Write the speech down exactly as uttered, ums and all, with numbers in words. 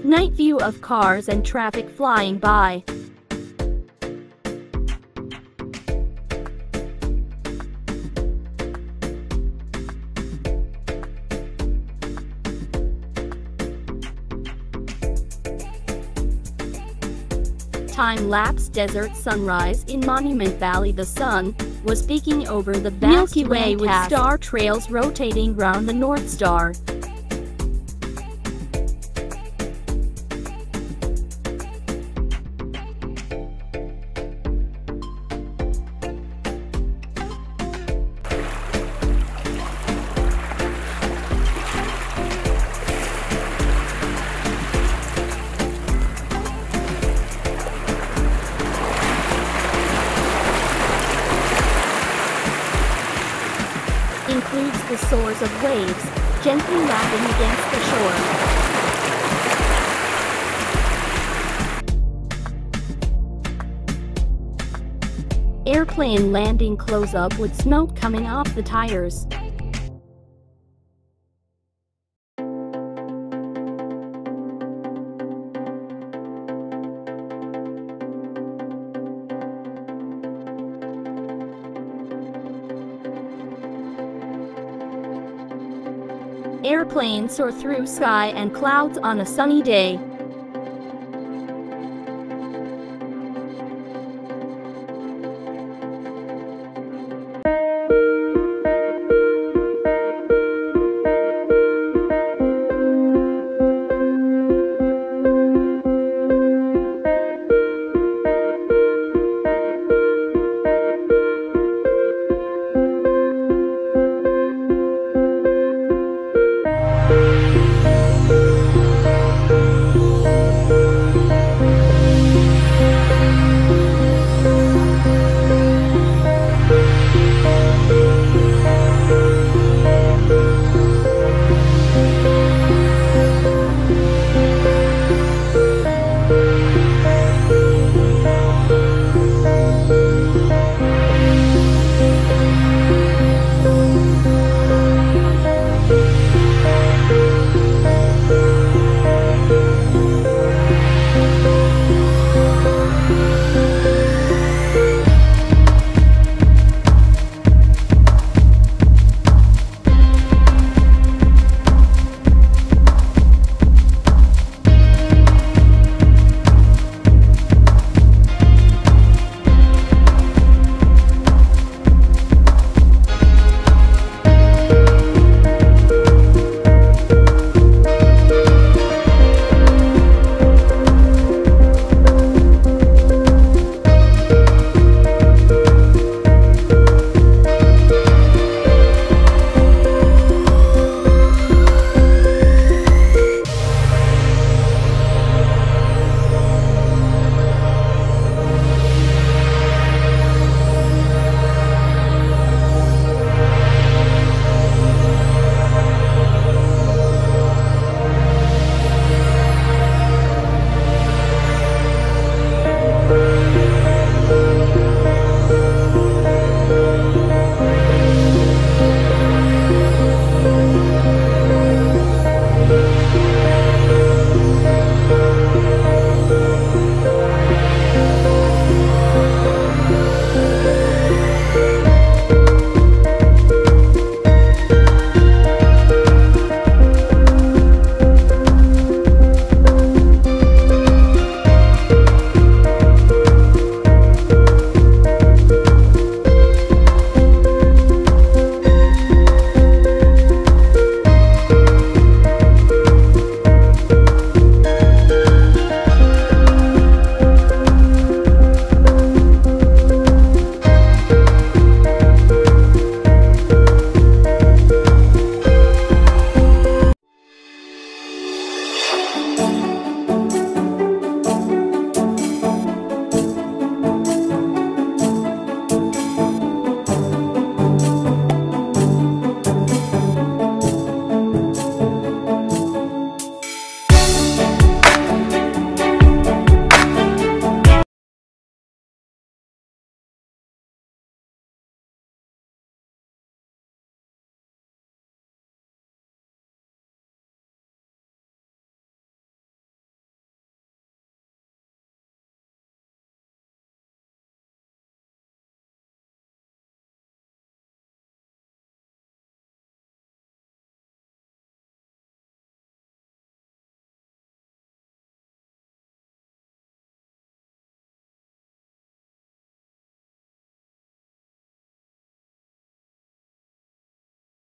Night view of cars and traffic flying by. Time-lapse desert sunrise in Monument Valley. The sun was peeking over the vast Milky Way with star trails rotating round the North Star. Includes the soars of waves, gently lapping against the shore. Airplane landing close-up with smoke coming off the tires. Airplanes soar through sky and clouds on a sunny day.